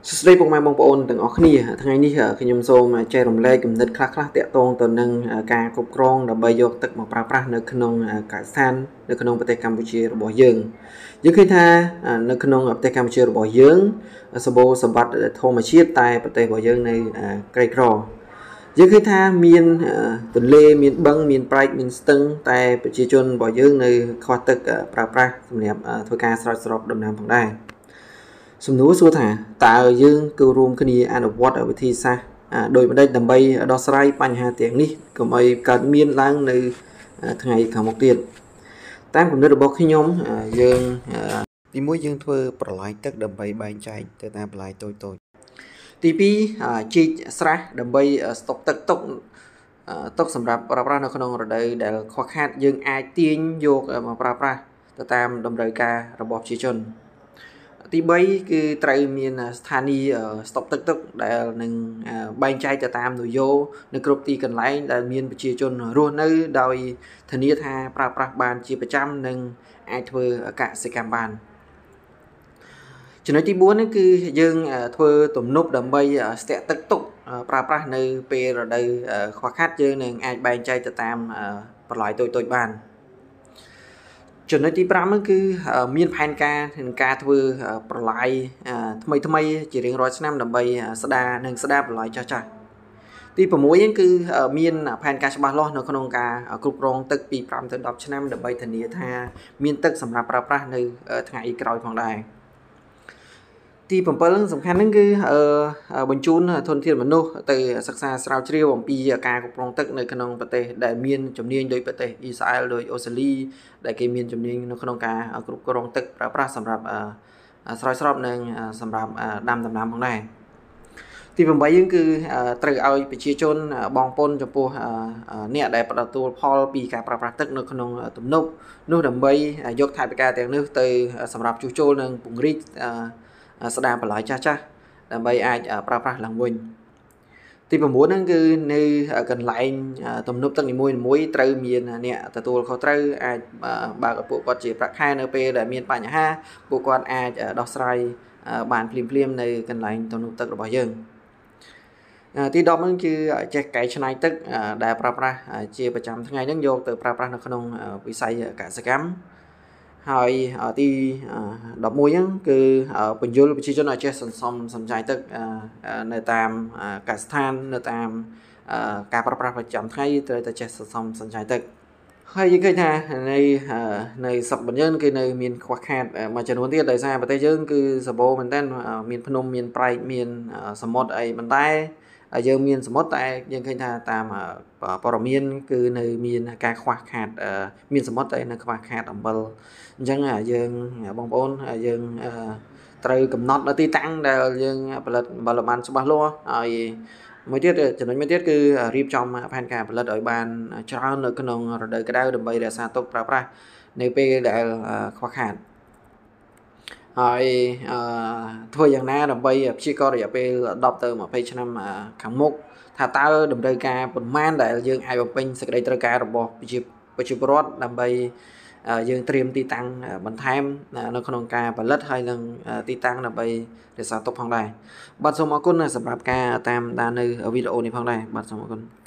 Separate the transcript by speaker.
Speaker 1: ស្ដីពុកម៉ែបងប្អូនទាំងអស់គ្នាថ្ងៃនេះខ្ញុំសូមចែករំលែកគំនិតខ្លះៗទាក់ទងទៅនឹងការគ្រប់គ្រងដើម្បីយកទឹកមកប្រើប្រាស់នៅក្នុងកសិដ្ឋាននៅក្នុងប្រទេសកម្ពុជារបស់យើងឃើញថានៅក្នុងប្រទេសកម្ពុជារបស់យើងសម្បូរសម្បត្តិធម្មជាតិតែប្រទេសរបស់យើងនៅក្រីក្រយើងឃើញថាមានទន្លេមានបឹងមានប្រែកមានស្ទឹងតែប្រជាជនរបស់យើងនៅខ្វះទឹកប្រើប្រាស់សម្រាប់ធ្វើការស្រោចស្រពដំណាំផងដែរសំណួរសួរថាតើយើងគឺរួមគ្នាអនុវត្តវិធីសាស្ត្រដោយម្ដេចដើម្បីដោះស្រាយបញ្ហាទាំងនេះកុំឲ្យកើតមានឡើងនៅថ្ងៃខាងមុខទៀតតាមគំនិតរបស់ខ្ញុំយើងទីមួយយើងធ្វើប្រឡាយទឹកដើម្បីបែងចែកទៅតាមប្រឡាយតូចៗទី2ជីកស្រះដើម្បីស្តុកទឹកទុកសម្រាប់ប្រើប្រាស់នៅក្នុងរដូវដែលខ្វះខាតយើងអាចទាញយកមកប្រើប្រាស់ទៅតាមតម្រូវការរបស់ប្រជាជនទី3គឺត្រូវមានស្ថានីយស្តុកទឹកដែលនឹងបែងចែកទៅតាមនយោនៅគ្រប់ទីកន្លែងដែលមានប្រជាជនរស់នៅដោយធានាថាប្រើប្រាស់បានជាប្រចាំនិងអាចធ្វើកសិកម្មបានចំណុចទី4នេះគឺយើងធ្វើទំនប់ដើម្បីស្ទាក់ទឹកទុកប្រើប្រាស់នៅពេលរដូវខ្វះខាតយើងនឹងអាចបែងចែកទៅតាមប្រឡាយតូចៗបានចំណុចទី5គឺមានផែនការក្នុងការធ្វើប្រឡាយថ្មីជារៀងរាល់ឆ្នាំដើម្បីស្ដារប្រឡាយចាស់ទី6ហ្នឹងគឺមានផែនការច្បាស់លាស់នៅក្នុងការគ្រប់គ្រងទឹកពី5ទៅ10ឆ្នាំដើម្បីធានាថាមានទឹកសម្រាប់ប្រើប្រាស់នៅថ្ងៃក្រោយផងដែរទី7សំខាន់ហ្នឹងគឺបញ្ជូនធនធានមនុស្សទៅសិក្សាស្រាវជ្រាវអំពីការគ្រប់គ្រងទឹកនៅក្នុងប្រទេសដែលមានជំនាញដោយប្រទេសអ៊ីស្រាអែលដោយអូស្ត្រាលីដែលគេមានជំនាញនៅក្នុងការគ្រប់គ្រងទឹកប្រើប្រាស់សម្រាប់ស្រោចស្រពនិងសម្រាប់ដាំដំណាំផងដែរទី8យើងគឺត្រូវឲ្យប្រជាជនបងប្អូនចំពោះអ្នកដែលផ្ដល់ទទួលផលពីការប្រើប្រាស់ទឹកនៅក្នុងទំនប់នោះដើម្បីយកថវិកាទាំងនេះទៅសម្រាប់ជួសជុលនិងពង្រីកស្ដារបន្លាយចាស់ដើម្បីអាចប្រើប្រាស់ឡើងវិញទី9ហ្នឹងគឺនៅកន្លែងទំនប់ទឹកនីមួយៗត្រូវមានអ្នកទទួលខុសត្រូវអាចបើកឲ្យពួកគាត់ជាប្រាក់ខែនៅពេលដែលមានបញ្ហាពួកគាត់អាចដោះស្រាយបានភ្លាមនៅកន្លែងទំនប់ទឹករបស់យើងទី10ហ្នឹងគឺចេះកែច្នៃទឹកដែលប្រើប្រាស់ជាប្រចាំថ្ងៃហ្នឹងយកទៅប្រើប្រាស់នៅក្នុងវិស័យកសិកម្មហើយទី11ហ្នឹងគឺបញ្យលប្រជាជនឲ្យចេះសន្សំសំចៃទឹកនៅតាមកសិដ្ឋាននៅតាមការប្រើប្រាស់ប្រចាំថ្ងៃត្រូវតែចេះសន្សំសំចៃទឹកហើយយើងឃើញថានៅស្រុករបស់យើងគឺនៅមានខ្វះខាតមួយចំនួនទៀតដោយសារប្រទេសយើងគឺសម្បូរមែនទែនមានភ្នំមានប្រែកមានសមុទ្រអីប៉ុន្តែយើងមានសមុទ្រតែយើងឃើញថាតាមព័ត៌មានគឺនៅមានការខ្វះខាតមានសមុទ្រតែនៅខ្វះខាតអំបិលអញ្ចឹងយើងបងប្អូនយើងត្រូវកំណត់នៅទីតាំងដែលយើងផលិតអំបិលបានច្បាស់លាស់ហើយចំណុចមួយទៀតគឺរៀបចំផែនការផលិតឲ្យបានច្រើននៅក្នុងរដូវក្តៅដើម្បីរក្សាទុកប្រើប្រាស់នៅពេលដែលខ្វះខាតហើយធ្វើយ៉ាងណាដើម្បីព្យាកររយៈពេល10ទៅ20ឆ្នាំខាងមុខថាតើតម្រូវការប៉ុន្មានដែលយើងអាចបំពេញសេចក្តីត្រូវការរបស់ប្រជាពលរដ្ឋដើម្បីយើងត្រៀមទីតាំងបន្ថែមនៅក្នុងការផលិតហើយនឹងទីតាំងដើម្បីរក្សាទុកផងដែរបាទសូមអរគុណសម្រាប់ការតាមដាននៅវីដេអូនេះផងដែរបាទសូមអរគុណ